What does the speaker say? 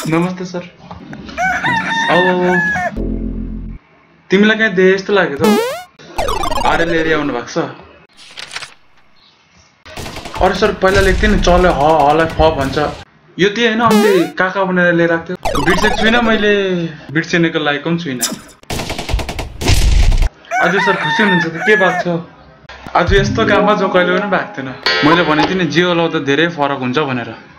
नमस्ते सर। औ तिमीलाई कहाँ दे जस्तो लाग्यो त आरे लिएर आउनु भएको छ। अरे सर पहिला लेख्थेँ नि चल्यो हलाई फ भन्छ यो त्यही होइन अस्ति काका बनाएर लिएर आएको थियो बिर्सेको छुइनँ मैले बिर्सिनेको लागेको पनि छुइनँ। आज सर खुसी हुनुहुन्छ त के भएको छ आज यस्तो काममा जो कहिले पनि भएको थिएन मैले भनेको थिएँ नि जियो लाउँदा धेरै फरक हुन्छ भनेर।